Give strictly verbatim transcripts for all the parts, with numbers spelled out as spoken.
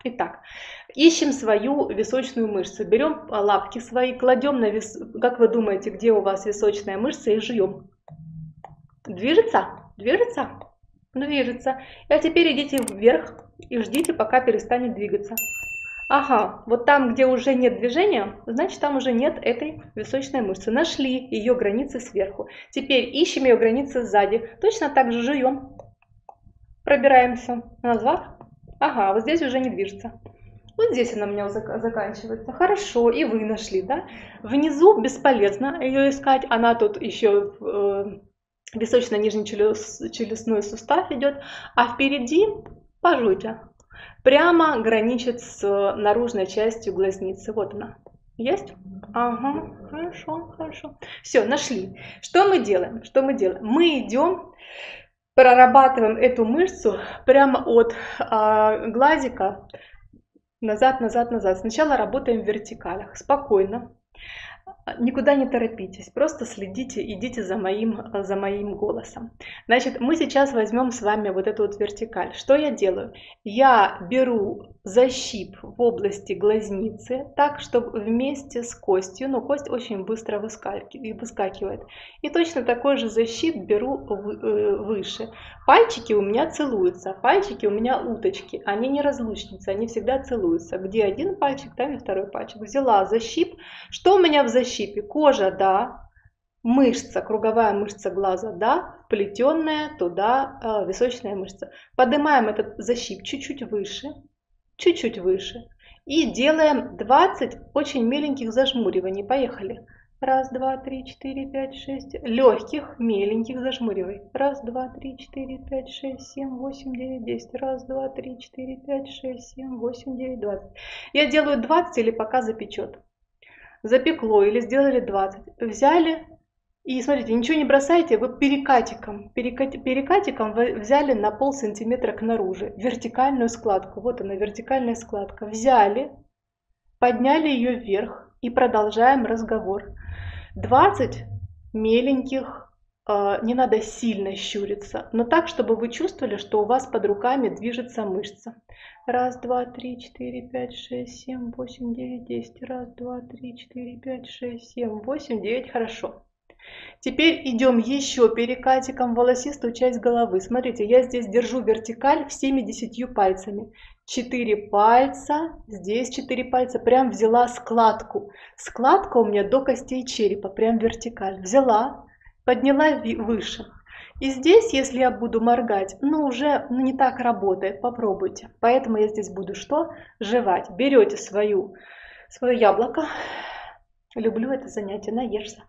Итак, ищем свою височную мышцу. Берем лапки свои, кладем на вис... Как вы думаете, где у вас височная мышца, и жуем. Движется? Движется? Движется. А теперь идите вверх и ждите, пока перестанет двигаться. Ага, вот там, где уже нет движения, значит, там уже нет этой височной мышцы. Нашли ее границы сверху. Теперь ищем ее границы сзади. Точно так же жуем. Пробираемся назад. Ага, вот здесь уже не движется. Вот здесь она у меня заканчивается. Хорошо, и вы нашли, да? Внизу бесполезно ее искать. Она тут еще э, височно-нижний челюстной сустав идет. А впереди, пожуйте, прямо граничит с наружной частью глазницы. Вот она. Есть? Ага, хорошо, хорошо. Все, нашли. Что мы делаем? Что мы делаем? Мы идем, прорабатываем эту мышцу прямо от э, глазика. Назад, назад, назад. Сначала работаем в вертикалях. Спокойно. Никуда не торопитесь. Просто следите, идите за моим, за моим голосом. Значит, мы сейчас возьмем с вами вот эту вот вертикаль. Что я делаю? Я беру защип в области глазницы, так, чтобы вместе с костью, но кость очень быстро выскакивает. И точно такой же защип беру выше. Пальчики у меня целуются, пальчики у меня уточки, они не разлучницы, они всегда целуются. Где один пальчик, там и второй пальчик. Взяла защип. Что у меня в защипе? Кожа, да. Мышца, круговая мышца глаза, да. Вплетенная туда э, височная мышца. Поднимаем этот защип чуть-чуть выше, чуть-чуть выше. И делаем двадцать очень меленьких зажмуриваний. Поехали. Раз, два, три, четыре, пять, шесть. Легких, меленьких зажмуривай. Раз, два, три, четыре, пять, шесть, семь, восемь, девять, десять. Раз, два, три, четыре, пять, шесть, семь, восемь, девять, двадцать. Я делаю двадцать или пока запечет. Запекло или сделали двадцать. Взяли и смотрите, ничего не бросайте, вы перекатиком, перекат, перекатиком вы взяли на пол сантиметра к наружу. Вертикальную складку. Вот она, вертикальная складка. Взяли, подняли ее вверх и продолжаем разговор. двадцать меленьких, э, не надо сильно щуриться, но так, чтобы вы чувствовали, что у вас под руками движется мышца. Раз, два, три, четыре, пять, шесть, семь, восемь, девять, десять. Раз, два, три, четыре, пять, шесть, семь, восемь, девять. Хорошо. Теперь идем еще перекатиком в волосистую часть головы. Смотрите, я здесь держу вертикаль всеми десятью пальцами. четыре пальца, здесь четыре пальца, прям взяла складку. Складка у меня до костей черепа, прям вертикаль. Взяла, подняла выше. И здесь, если я буду моргать, ну уже ну, не так работает, попробуйте. Поэтому я здесь буду что? Жевать. Берете свою, свое яблоко. Люблю это занятие, наешься.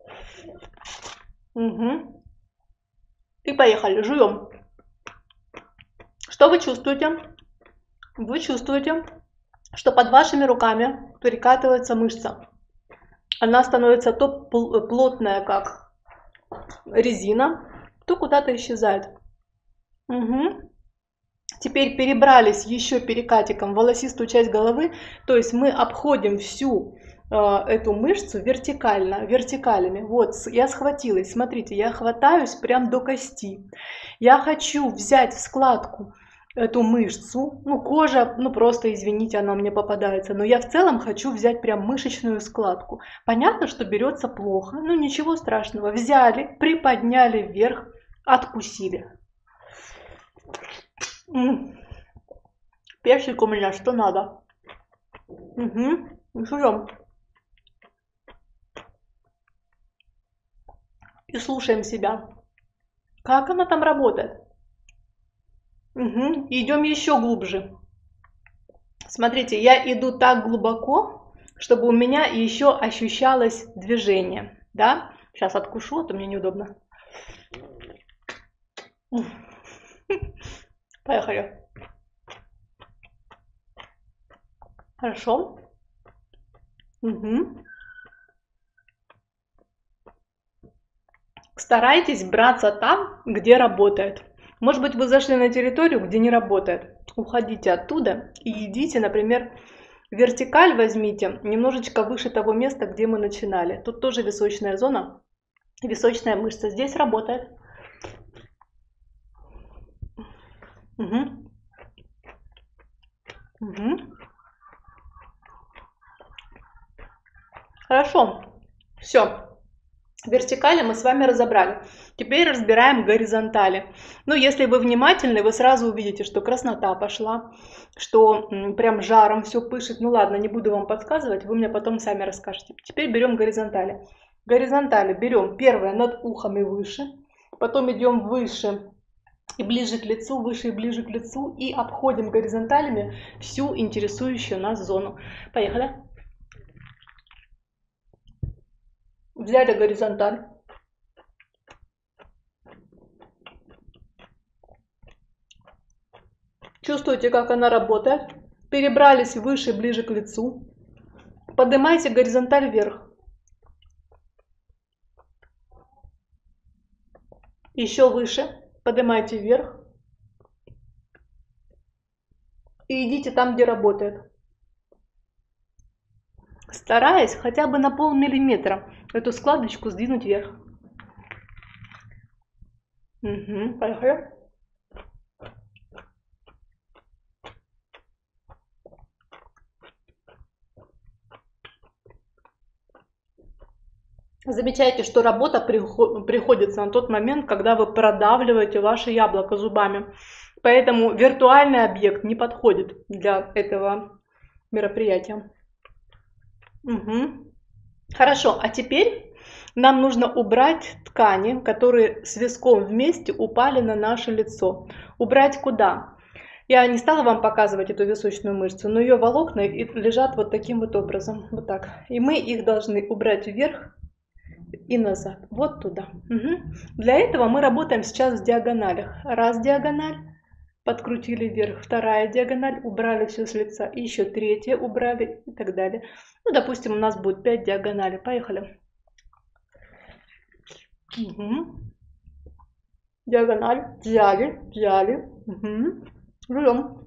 Угу. И поехали, жуем. Что вы чувствуете? Вы чувствуете, что под вашими руками перекатывается мышца. Она становится то плотная, как резина, то куда-то исчезает. Угу. Теперь перебрались еще перекатиком в волосистую часть головы, то есть мы обходим всю э, эту мышцу вертикально, вертикалями. Вот, я схватилась, смотрите, я хватаюсь прям до кости. Я хочу взять в складку эту мышцу, ну кожа, ну просто извините, она мне попадается, но я в целом хочу взять прям мышечную складку. Понятно, что берется плохо, ну ничего страшного. Взяли, приподняли вверх, откусили. М-м. Персик у меня что надо. Угу. Жуем. И слушаем себя. Как она там работает? Угу. Идем еще глубже. Смотрите, я иду так глубоко, чтобы у меня еще ощущалось движение. Да? Сейчас откушу, а то мне неудобно. Поехали. Хорошо. Угу. Старайтесь браться там, где работает. Может быть, вы зашли на территорию, где не работает. Уходите оттуда и идите, например, вертикаль возьмите немножечко выше того места, где мы начинали. Тут тоже височная зона, височная мышца. Здесь работает. Угу. Угу. Хорошо. Все. Вертикали мы с вами разобрали. Теперь разбираем горизонтали. Ну, если вы внимательны, вы сразу увидите, что краснота пошла, что м, прям жаром все пышет. Ну ладно, не буду вам подсказывать, вы мне потом сами расскажете. Теперь берем горизонтали. Горизонтали берем первое над ухом и выше, потом идем выше и ближе к лицу, выше и ближе к лицу, и обходим горизонталями всю интересующую нас зону. Поехали. Взяли горизонталь. Чувствуете, как она работает. Перебрались выше, ближе к лицу. Поднимайте горизонталь вверх. Еще выше. Поднимайте вверх. И идите там, где работает. Стараясь хотя бы на полмиллиметра эту складочку сдвинуть вверх. Угу, поехали. Замечайте, что работа приходится на тот момент, когда вы продавливаете ваше яблоко зубами. Поэтому виртуальный объект не подходит для этого мероприятия. Угу. Хорошо, а теперь нам нужно убрать ткани, которые с виском вместе упали на наше лицо. Убрать куда? Я не стала вам показывать эту височную мышцу, но ее волокна лежат вот таким вот образом. Вот так. И мы их должны убрать вверх и назад. Вот туда. Угу. Для этого мы работаем сейчас в диагоналях. Раз диагональ. Подкрутили вверх, вторая диагональ, убрали все с лица, и еще третья убрали и так далее. Ну, допустим, у нас будет пять диагоналей. Поехали. Угу. Диагональ, взяли, взяли. Угу. Жуем.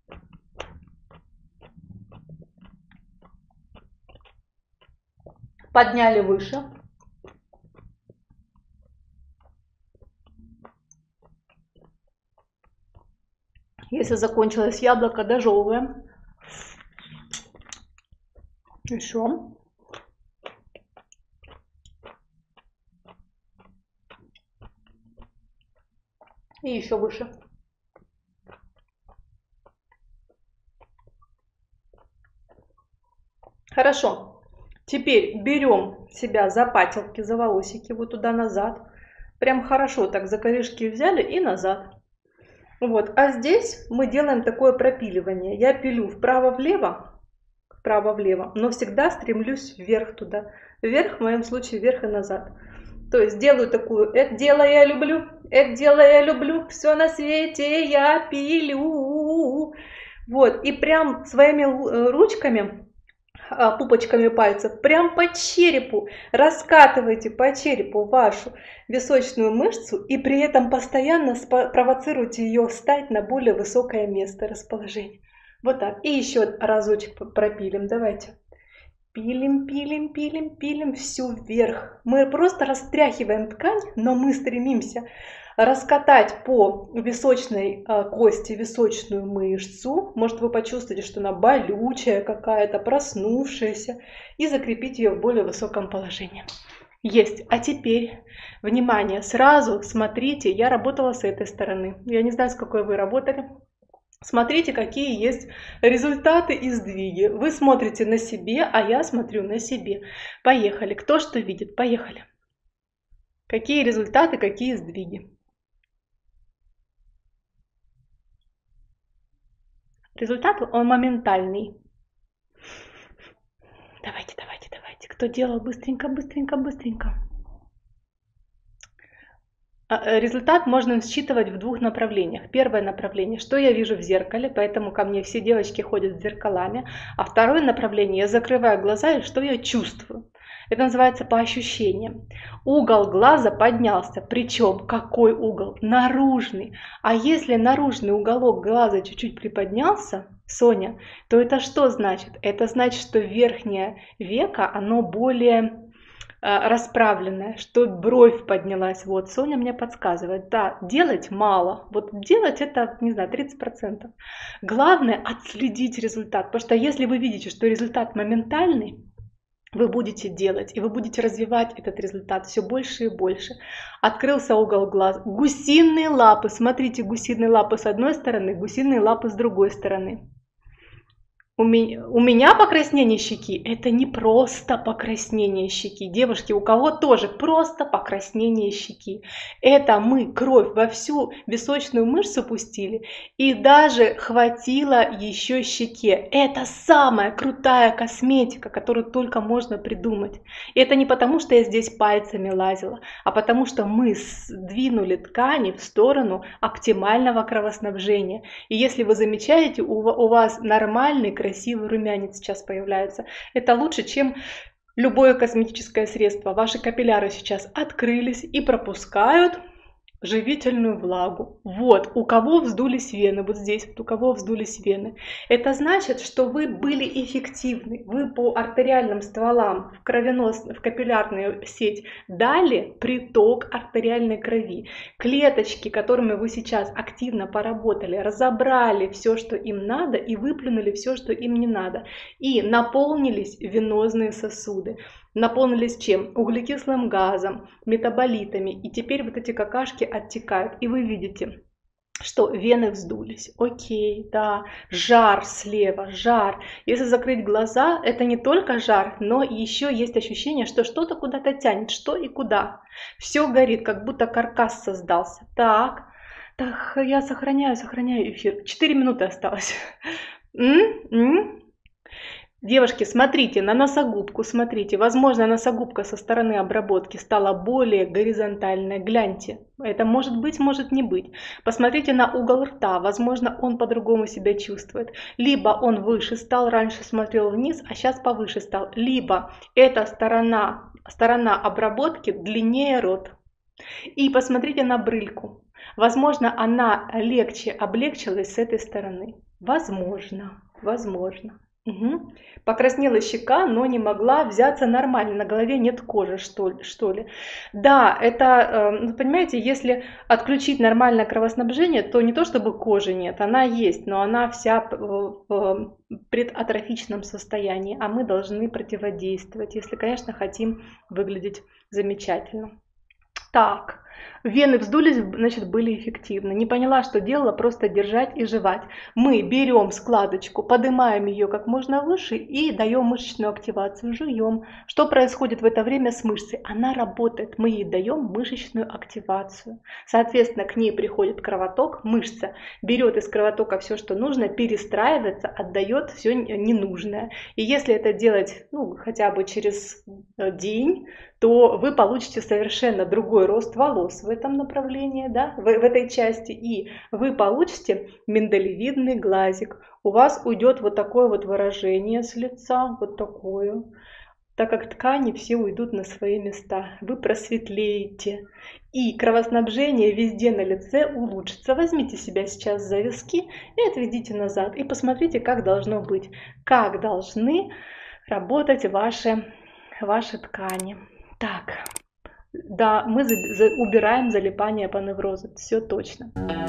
Подняли выше. Если закончилось яблоко, дожевываем. Еще. И еще выше. Хорошо. Теперь берем себя за пятелки, за волосики, вот туда назад. Прям хорошо так за корешки взяли и назад. Вот, а здесь мы делаем такое пропиливание. Я пилю вправо-влево, вправо-влево, но всегда стремлюсь вверх туда. Вверх, в моем случае, вверх и назад. То есть делаю такую, это дело я люблю, это дело я люблю, все на свете я пилю. Вот, и прям своими ручками, пупочками пальцев, прям по черепу, раскатывайте по черепу вашу височную мышцу и при этом постоянно провоцируйте ее встать на более высокое место расположения. Вот так. И еще разочек пропилим. Давайте. Пилим, пилим, пилим, пилим всю вверх. Мы просто растряхиваем ткань, но мы стремимся раскатать по височной э, кости височную мышцу. Может, вы почувствуете, что она болючая какая-то, проснувшаяся. И закрепить ее в более высоком положении. Есть. А теперь, внимание, сразу смотрите, я работала с этой стороны. Я не знаю, с какой вы работали. Смотрите, какие есть результаты и сдвиги. Вы смотрите на себе, а я смотрю на себе. Поехали. Кто что видит? Поехали. Какие результаты, какие сдвиги? Результат, он моментальный. Давайте, давайте, давайте. Кто делал быстренько, быстренько, быстренько. Результат можно считывать в двух направлениях. Первое направление, что я вижу в зеркале, поэтому ко мне все девочки ходят с зеркалами. А второе направление, я закрываю глаза и что я чувствую. Это называется по ощущениям. Угол глаза поднялся, причем какой угол? Наружный. А если наружный уголок глаза чуть-чуть приподнялся, Соня, то это что значит? Это значит, что верхнее веко, оно более а, расправленная, что бровь поднялась. Вот, Соня мне подсказывает. Да, делать мало. Вот делать это, не знаю, тридцать процентов. Главное отследить результат. Потому что если вы видите, что результат моментальный, вы будете делать, и вы будете развивать этот результат все больше и больше. Открылся угол глаз. Гусиные лапы. Смотрите, гусиные лапы с одной стороны, гусиные лапы с другой стороны. У меня, у меня покраснение щеки, это не просто покраснение щеки. Девушки, у кого тоже просто покраснение щеки. Это мы кровь во всю височную мышцу пустили, и даже хватило еще щеке. Это самая крутая косметика, которую только можно придумать. И это не потому, что я здесь пальцами лазила, а потому что мы сдвинули ткани в сторону оптимального кровоснабжения. И если вы замечаете, у вас нормальный красивый румянец сейчас появляется. Это лучше, чем любое косметическое средство. Ваши капилляры сейчас открылись и пропускают живительную влагу. Вот, у кого вздулись вены, вот здесь, вот у кого вздулись вены. Это значит, что вы были эффективны. Вы по артериальным стволам в кровенос, в капиллярную сеть дали приток артериальной крови. Клеточки, которыми вы сейчас активно поработали, разобрали все, что им надо, и выплюнули все, что им не надо. И наполнились венозные сосуды. Наполнились чем? Углекислым газом, метаболитами. И теперь вот эти какашки оттекают. И вы видите, что вены вздулись. Окей, да, жар слева, жар. Если закрыть глаза, это не только жар, но еще есть ощущение, что что-то куда-то тянет. Что и куда. Все горит, как будто каркас создался. Так, так, я сохраняю, сохраняю эфир. Четыре минуты осталось. М-м-м. Девушки, смотрите на носогубку, смотрите, возможно, носогубка со стороны обработки стала более горизонтальной, гляньте, это может быть, может не быть. Посмотрите на угол рта, возможно, он по-другому себя чувствует, либо он выше стал, раньше смотрел вниз, а сейчас повыше стал, либо эта сторона, сторона обработки длиннее рот. И посмотрите на брыльку, возможно, она легче облегчилась с этой стороны, возможно, возможно. Угу. Покраснела щека, но не могла взяться нормально. На голове нет кожи, что ли. Что ли. Да, это, э, понимаете, если отключить нормальное кровоснабжение, то не то чтобы кожи нет, она есть, но она вся в, в предатрофичном состоянии, а мы должны противодействовать, если, конечно, хотим выглядеть замечательно. Так, вены вздулись, значит, были эффективны. Не поняла, что делала, просто держать и жевать. Мы берем складочку, поднимаем ее как можно выше и даем мышечную активацию, жуем. Что происходит в это время с мышцей? Она работает, мы ей даем мышечную активацию. Соответственно, к ней приходит кровоток, мышца берет из кровотока все, что нужно, перестраивается, отдает все ненужное. И если это делать, ну, хотя бы через день, то вы получите совершенно другой рост волос в этом направлении, да, в, в этой части, и вы получите миндалевидный глазик. У вас уйдет вот такое вот выражение с лица, вот такое, так как ткани все уйдут на свои места. Вы просветлеете, и кровоснабжение везде на лице улучшится. Возьмите себя сейчас за виски и отведите назад, и посмотрите, как должно быть, как должны работать ваши, ваши ткани. Так, да, мы за, за, убираем залипание по неврозу, все точно.